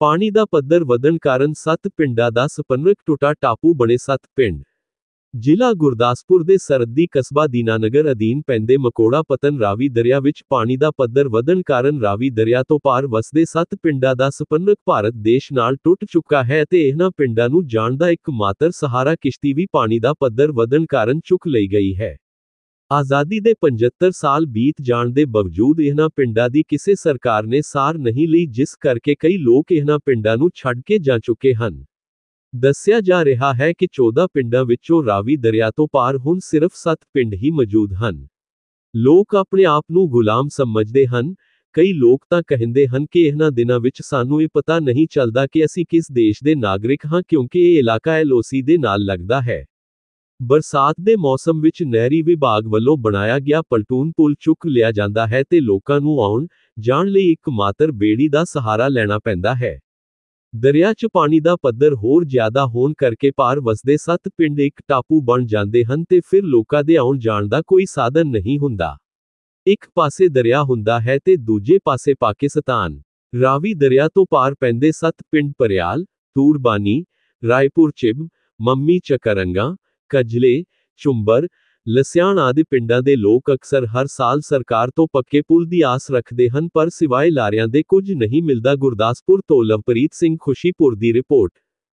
ਪਾਣੀ ਦਾ ਪੱਧਰ ਵਧਣ ਕਾਰਨ 7 ਪਿੰਡਾਂ ਦਾ ਸੰਪਰਕ ਟੁੱਟਾ, ਟਾਪੂ ਬਣੇ 7 ਪਿੰਡ। ਜ਼ਿਲ੍ਹਾ ਗੁਰਦਾਸਪੁਰ ਦੇ ਸਰਹੱਦੀ ਕਸਬਾ ਦੀਨਾਨਗਰ ਅਧੀਨ ਪੈਂਦੇ ਮਕੋੜਾ ਪਤਨ ਰਾਵੀ ਦਰਿਆ ਵਿੱਚ ਪਾਣੀ ਦਾ ਪੱਧਰ ਵਧਣ ਕਾਰਨ ਰਾਵੀ ਦਰਿਆ ਤੋਂ ਪਾਰ ਵਸਦੇ 7 ਪਿੰਡਾਂ ਦਾ ਸੰਪਰਕ ਭਾਰਤ ਦੇਸ਼ ਨਾਲ ਟੁੱਟ ਚੁੱਕਾ ਹੈ ਅਤੇ ਇਹਨਾਂ ਪਿੰਡਾਂ ਨੂੰ ਜਾਣ ਦਾ ਇੱਕਮਾਤਰ ਸਹਾਰਾ ਕਿਸ਼ਤੀ ਵੀ ਪਾਣੀ ਦਾ ਪੱਧਰ ਵਧਣ ਕਾਰਨ ਚੁੱਕ ਲਈ ਗਈ ਹੈ। ਆਜ਼ਾਦੀ ਦੇ 75 ਸਾਲ ਬੀਤ ਜਾਣ ਦੇ ਬਾਵਜੂਦ ਇਹਨਾਂ ਪਿੰਡਾਂ ਦੀ ਕਿਸੇ ਸਰਕਾਰ ਨੇ ਸਾਰ ਨਹੀਂ ਲਈ, ਜਿਸ ਕਰਕੇ ਕਈ ਲੋਕ ਇਹਨਾਂ ਪਿੰਡਾਂ ਨੂੰ ਛੱਡ ਕੇ ਜਾ ਚੁੱਕੇ ਹਨ। ਦੱਸਿਆ ਜਾ ਰਿਹਾ ਹੈ ਕਿ 14 ਪਿੰਡਾਂ ਵਿੱਚੋਂ ਰਾਵੀ ਦਰਿਆ ਤੋਂ ਪਾਰ ਹੁਣ ਸਿਰਫ 7 ਪਿੰਡ ਹੀ ਮੌਜੂਦ ਹਨ। ਲੋਕ ਆਪਣੇ ਆਪ ਨੂੰ ਗੁਲਾਮ ਸਮਝਦੇ ਹਨ। ਕਈ ਲੋਕ ਤਾਂ ਕਹਿੰਦੇ ਹਨ ਕਿ ਇਹਨਾਂ ਦਿਨਾਂ ਵਿੱਚ ਸਾਨੂੰ ਇਹ ਪਤਾ ਨਹੀਂ ਚੱਲਦਾ ਕਿ ਅਸੀਂ ਕਿਸ ਦੇਸ਼ ਦੇ ਨਾਗਰਿਕ ਹਾਂ, ਕਿਉਂਕਿ ਇਹ ਇਲਾਕਾ LOC ਦੇ ਨਾਲ ਲੱਗਦਾ ਹੈ। ਬਰਸਾਤ ਦੇ ਮੌਸਮ ਵਿੱਚ ਨਹਿਰੀ ਵਿਭਾਗ ਵੱਲੋਂ ਬਣਾਇਆ ਗਿਆ ਪਲਟੂਨ ਪੁਲ ਚੁੱਕ ਲਿਆ ਜਾਂਦਾ ਹੈ ਤੇ ਲੋਕਾਂ ਨੂੰ ਆਉਣ ਜਾਣ ਲਈ ਇੱਕਮਾਤਰ ਬੇੜੀ ਦਾ ਸਹਾਰਾ ਲੈਣਾ ਪੈਂਦਾ ਹੈ। ਦਰਿਆ 'ਚ ਪਾਣੀ ਦਾ ਪੱਧਰ ਹੋਰ ਜ਼ਿਆਦਾ ਹੋਣ ਕਰਕੇ ਪਾਰ ਵਸਦੇ 7 ਪਿੰਡ ਇੱਕ ਟਾਪੂ ਬਣ ਜਾਂਦੇ ਹਨ ਤੇ ਫਿਰ ਲੋਕਾਂ ਦੇ ਆਉਣ ਜਾਣ ਦਾ ਕੋਈ ਸਾਧਨ ਨਹੀਂ ਹੁੰਦਾ। ਇੱਕ ਪਾਸੇ ਦਰਿਆ ਹੁੰਦਾ ਹੈ ਤੇ ਦੂਜੇ ਪਾਸੇ ਪਾਕਿਸਤਾਨ। ਰਾਵੀ ਦਰਿਆ ਤੋਂ ਪਾਰ ਪੈਂਦੇ 7 ਪਿੰਡ ਪਰਿਆਲ, ਤੂਰਬਾਨੀ, ਰਾਏਪੁਰ ਚਿਬ, ਮੰਮੀ ਚੱਕਰੰਗਾ, ਕਜਲੇ, ਚੁੰਬਰ, ਲਸਿਆਣ ਆਦਿ ਪਿੰਡਾਂ ਦੇ ਲੋਕ ਅਕਸਰ ਹਰ ਸਾਲ ਸਰਕਾਰ ਤੋਂ ਪੱਕੇ ਪੁਲ ਦੀ ਆਸ ਰੱਖਦੇ ਹਨ, ਪਰ ਸਿਵਾਏ ਲਾਰਿਆਂ ਦੇ ਕੁਝ ਨਹੀਂ ਮਿਲਦਾ। ਗੁਰਦਾਸਪੁਰ ਤੋਂ ਲਵਪ੍ਰੀਤ ਸਿੰਘ, ਖੁਸ਼ੀਪੁਰ ਦੀ ਰਿਪੋਰਟ।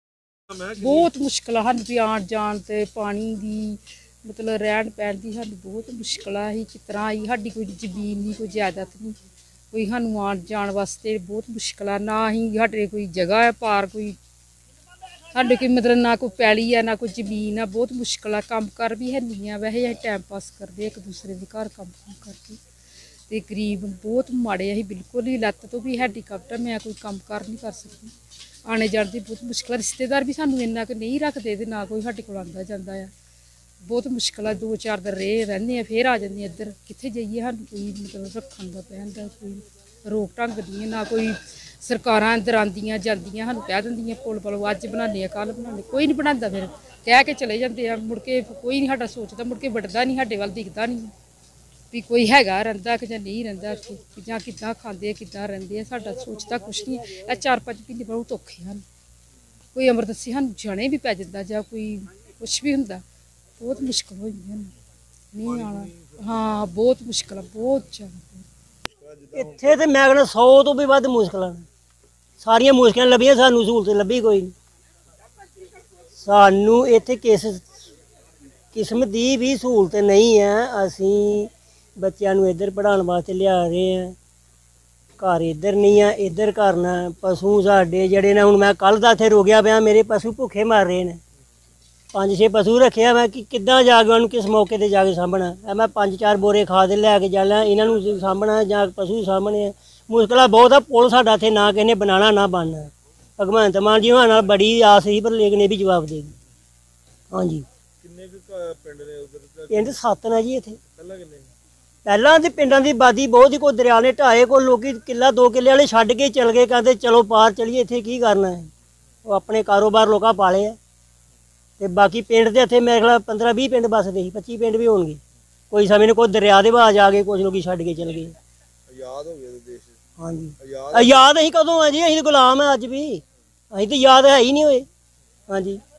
बहुत मुश्किल है भी आन जान ते पानी दी मतलब रहन पैन की सानू बहुत मुश्किल है। किस तरह आई साडी कोई जमीन नहीं, कोई जायदाद नहीं, कोई सानू आन जान वास्ते बहुत मुश्किल है। ना ही साडे कोई जगह है पार, कोई साडे कोई मतलब ना कोई पैली है ना कोई जमीन है। बहुत मुश्किल है, कम कर भी है नहीं है। वैसे असीं टाइम पास करते एक दूसरे के घर कम करके ते गरीब बहुत माड़े असीं बिल्कुल ही लत्त तो भी हैंडीकैप्ट, मैं कोई कम कर नहीं कर सकती। आने जाने की बहुत मुश्किल है। रिश्तेदार भी सानू इन्ना कि नहीं रखते ते ना कोई साडे कोल आंदा जांदा है। बहुत मुश्किल है। 2-4 दिन रहिंदे आ फिर आ जांदे इधर। कित्थे जाइए, सानू कोई मतलब रखण दा पैंदा, कोई रोक ढंग नहीं, ना कोई सरकारां अंदर आंदियां जांदियां सानू कह दिंदियां पुल अज बनाने कल बनाने, कोई नहीं बनांदा। फिर कह के चले जाते हैं, मुड़ के कोई नहीं साडा सोचदा, मुड़ के वड़दा नहीं साडे वल, दिखदा नहीं भी कोई हैगा रहिंदा कि जां नहीं रहिंदा इत्थे, जां किद्दां खांदे किद्दां रहिंदे आ। साडा सोचदा कुछ नहीं है। 4-5 महीने बहुत औखे हन। कोई अमरदस्सी सानू जाने भी पै जांदा, जां कोई कुछ भी हुंदा, बहुत मुश्किल होई नहीं आना। हाँ बहुत मुश्किल है, बहुत ज़्यादा। इत्थे ते मैं कहना 100 तो भी वध मुश्किल है। सारियां मुश्किल लभियां, सानू सहूलत लभी कोई नहीं। सानू इत्थे किस किस्म दी भी सहूलत नहीं है। असीं बच्चों नूं इधर पढ़ाने वास्ते लिया रहे हैं, घर इधर नहीं है, इधर करना। पशु साडे जड़े ने, हुण मैं कल दा इत्थे रुकिया पिया, मेरे पशु भुखे मर रहे हैं। 5-6 पशु रखे मैं कि किद्दां जाके उन्होंने किस मौके ते जाके सामभना। मैं 5-4 बोरे खाद लैके जाना, इन्हां नूं सामभना जां पशु सामभने। मुश्किल बहुत है। पुल साडा इत्थे ना किसी ने बनाना ना बनना। भगवंत मान जी होना बड़ी आस ही, पर लेकिन ये भी जवाब देगी। हाँ जी, पिंड 7 ने जी इत्थे। पहलां ते पिंडां दी आबादी बहुत ही, कोई दरिया ने ढाए, कोई लोग किला 2 किले वाले छड्ड के चल गए, कहते चलो पार चलिए, इत्थे की करना है। वो अपने कारोबार लोग पाले है। ते बाकी पिंड ते इत्थे मेरे ख्याल 15-20 पिंड बसदे, 25 पिंड भी होणगे। कोई समय ने कोई दरिया दे बाज आ गए, कुछ लोग छड्ड के चल गए। आजाद हो गए देश। हाँ जी, आजाद असीं कदों है जी, असीं तो गुलाम है अज भी, असीं तो आजाद है ही नहीं होए। हाँ जी।